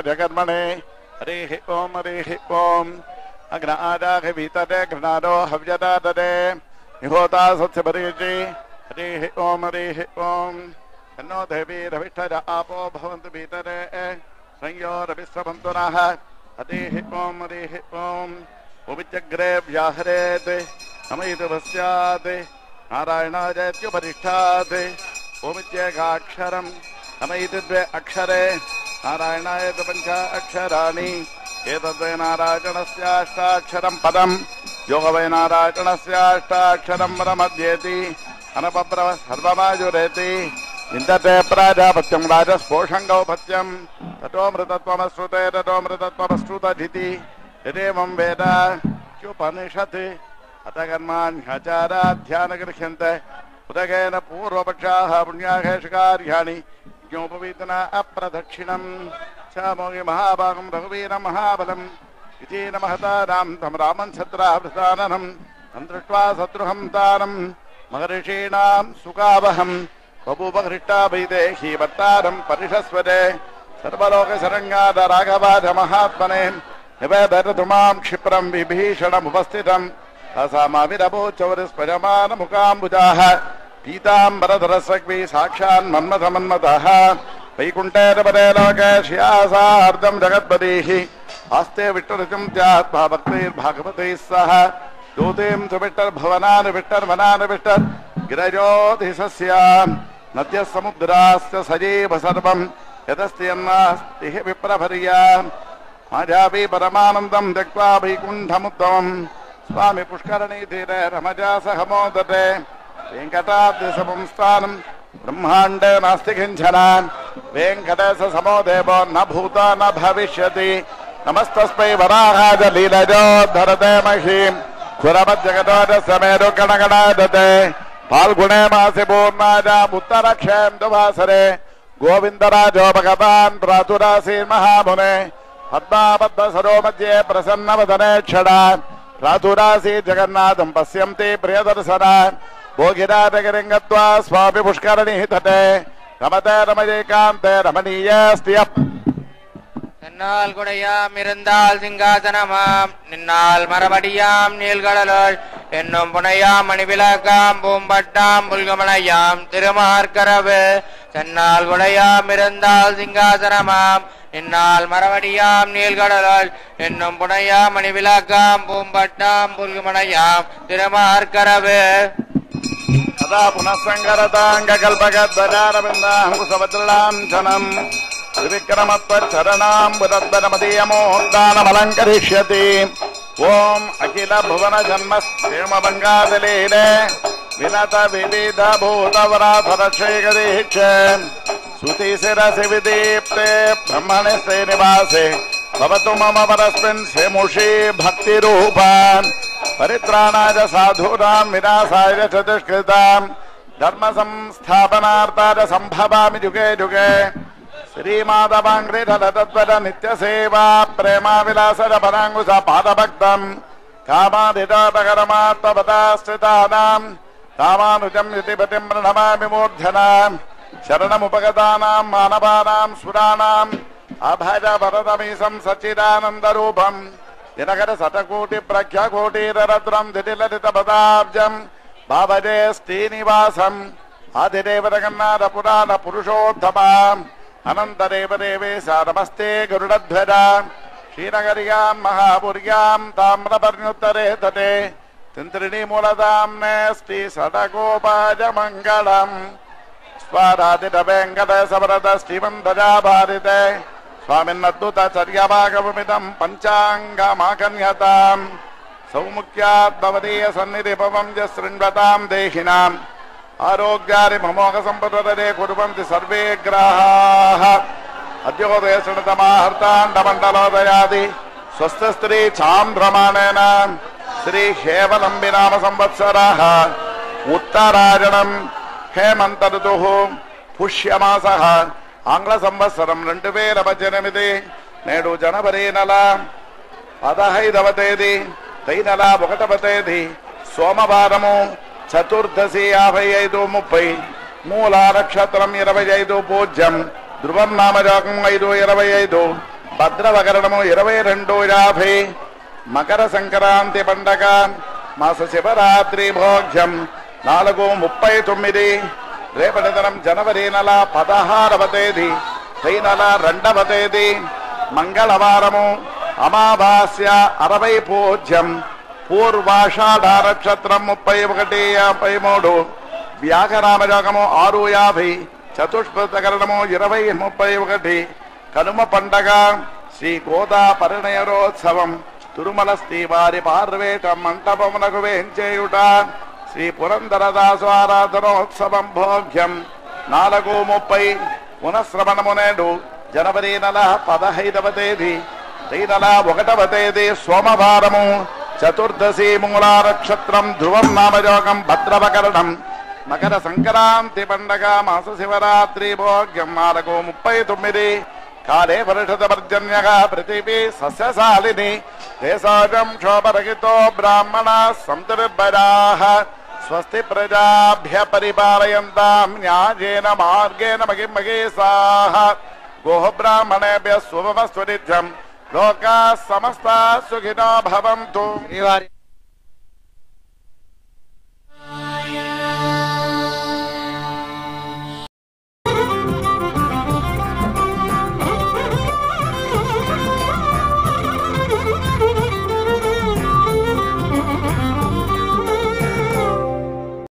जगन्मणे हरिः ओम हरिः ओम अग्नादाः वीतते घृणादो हव्यदादते निहोता सत्सपरिजि हरिः ओम कन्नो देवी रविष्ठज आपो भवन्तु भीतरे संयोरविश्रवन्तु नः हरिः ओम उविचग्रे व्याहरेत् नमयितु वस्यात् नारायणायत्युपरिष्ठात् ओमित्येकाक्षरम् नमयितु द्वे अक्षरे नारायणाय पंच अक्षराणि एतद्वै नारायणस्याष्टाक्षरं पदं योगवै नारायणस्याष्टाक्षरं परमध्येति अनपब्रव सर्वमाजुरेति इन्दते प्राजापत्यं राजस्पोषं गौपत्यं ततोऽमृतत्वमश्रुते यदेवं वेद च्युपनिषत् अथ कर्माण्यचाराध्यानगृह्यन्ते उदकेन पूर्वपक्षाः पुण्याहेषकार्याणि ज्ञोपवीतना अप्रदक्षिणं चामोगे महाभागं रघुवीरं महाबलम् विजेन महतारां तं रामं छत्रावृताननं तं दृष्ट्वा शत्रुहं तानं महर्षीणां सुखावहं बभूवहृष्टा वैदेही वत्तारं परिषस्वते सर्वलोकशरण्याद राघवाद महात्मने निवेदयतु मां क्षिप्रं विभीषणमुपस्थितम् असामाविरभूचौरस्पजमानमुखाम्बुजाः पीताम्बरधरस्वग्भि साक्षान् मन्मथमन्मथः वैकुण्ठेरपरे लोके श्रियासार्धं जगत्पतिः आस्ते विष्णुरुचिं त्यात्मा भक्तिर्भागवतैः सह दूतीं सुविष्टर्भवनानि विष्टर्वनानि विष्टर् गिरजोधिसस्य नद्यः समुद्राश्च सजीव सर्वं यदस्ति यन्नास्ति विप्रभर्या माजापि परमानन्दं त्यक्त्वा वैकुण्ठमुत्तमम् स्वामी पुष्करणी तीरे रमजा सहमोदते वेङ्कटाद्रिसमं स्थानं ब्रह्माण्डे नास्ति किञ्चन वेङ्कटेश समो देवो न भूतो न भविष्यति नमस्तस्मै वराहाय लीलजोद्धरते महीं खुरमज्जगतोजस्य मेरु गणगणादते फाल्गुणे मासि पूर्णायाम् उत्तरक्षेन्दुवासरे गोविन्दराजो भगवान् प्रातुरासीन् महामुने पद्माबद्धसरो मध्ये प्रसन्नवदने क्षणा प्रातुरासी जगन्नाथं पश्यन्ति प्रियदर्शना भोगिराजगिरिं गत्वा स्वामि पुष्करणी तटे रमते रमयैकान्ते रमणीयस्ति नन्नाल गुडयाम इरुंदाल सिंहासनमाम निन्नाल मरबडियाम नीलगडलोल एन्नुम पुनयाम मणिविलकाम पूम्पट्टाम पुल्गमणयाम तिरुमार्करवे नन्नाल गुडयाम इरुंदाल सिंहासनमाम निन्नाल मरबडियाम नीलगडलोल एन्नुम पुनयाम मणिविलकाम पूम्पट्टाम पुल्गमणयाम तिरुमार्करवे तदा पुनः संगरताङ्गकल्पगद्वजारविन्दाङ्कुशवज्रलाञ्छनम् त्रिविक्रमत्वच्चरणाम्बुदद्वनमदीयमोद्दानमलङ्करिष्यति ओम अखिल भुवन जन्मस्थेमभङ्गादिलीले विनत विविध भूतवराधरक्षेकदीक्षे श्रुतिशिरसि विदीप्ते ब्रह्मणे श्रीनिवासे भवतु मम परस्मिन् सेमुषी भक्तिरूपान् परित्राणाय साधूनां विनाशाय च दुष्कृतां धर्म संस्थापनार्थाय संभवामि युगे युगे श्रीमाधवाङ्घ्रिधरतत्पर नित्यसेवा प्रेमाविलासज पराङ्कुश पादभक्तं कामादितापकरमात्मपदाश्रितानां कामानुजं यतिपतिं प्रणमामि मूर्धनां शरणमुपगतानां मानवानां सुराणाम् अभज वरदमीशं सच्चिदानन्दरूपं दिनकर शतकोटि प्रख्याकोटिररत्नं दिटिललितपदाब्जं भावजे श्रीनिवासम् आदिदेव जगन्नाथ पुराण पुरुषोत्तमाम् अनन्तदेव देवेश नमस्ते गरुडध्वजा श्रीनगर्यां महापुर्यां ताम्रपर्णोत्तरे तटे तिन्त्रिणीमूलधाम्ने श्री षडगोपाजमङ्गलम् स्वाराधित वेङ्कटेशवरद श्रीमन्तजा भारते स्वामिन्नद्भुतचर्यभागवमिदं पञ्चाङ्गमाकन्यताम् सौमुख्याद्भवदीय सन्निधिभवं च शृण्वतां देहिनाम् आरोग्यारि ममोघ सम्पदे कुर्वन्ति सर्वे ग्राहाः अद्योदय शृणुतमाहर्ताण्डमण्डलोदयादि स्वस्थस्त्री चान्द्रमाणेन श्री हेवलम्बि नाम संवत्सरः उत्तरायणं हेमन्त ऋतुः पुष्यमासः आंग्ल संवत्सरं 2018 నేడు జనవరి నెల 15వ తేదీ తై నెల 1వ తేదీ సోమవారము చతుర్దశి 55:30 మూల నక్షత్రం 25 పూజ్యం ధ్రువం నామజాకం 5:25 భద్రవకరణము 22:50 మకర సంక్రాంతి పండగ మాస శివరాత్రి భోగ్యం 4:39 రేపటి దినం జనవరి నెల 16వ తేదీ ఈ నెల 2వ తేదీ మంగళవారము అమావాస్య 60 పూజ్యం పూర్వాషాఢ నక్షత్రం 31:53 వ్యాఘరామయోగము 6:50 చతుష్పథకరణము 20:31 కనుమ పండగ శ్రీ గోదా పరిణయరోత్సవం తిరుమల శ్రీవారి పార్వేట మంటపమునకు వేంచేయుట శ్రీ పురందరదాసు ఆరాధనోత్సవం భోగ్యం 4:30 పునఃశ్రవణము నేడు జనవరి నెల 15వ తేదీ ఈ నెల 1వ తేదీ సోమవారము చతుర్దశి మూలా నక్షత్రం ధ్రువం నామయోగం భద్రవకరణం మకర సంక్రాంతి పండగ మాస శివరాత్రి భోగ్యం 4:39 కాలే వర్షత పర్జన్యః పృథివీ సస్యశాలిని దేశాజం క్షోభరహితో బ్రాహ్మణ సంతుర్భరాః స్వస్తి ప్రజాభ్య పరిపాలయంతాం న్యాయేన మార్గేణ మహిమహేషాః గోః బ్రాహ్మణేభ్యः శుభమస్తు నిత్యం లోకాః సమస్తాః సుఖినో భవంతు. శ్రీవారి